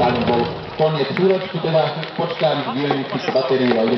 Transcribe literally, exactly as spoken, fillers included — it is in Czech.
momentálne bol koniec úročku, teda počkám chvíľu, kým batériu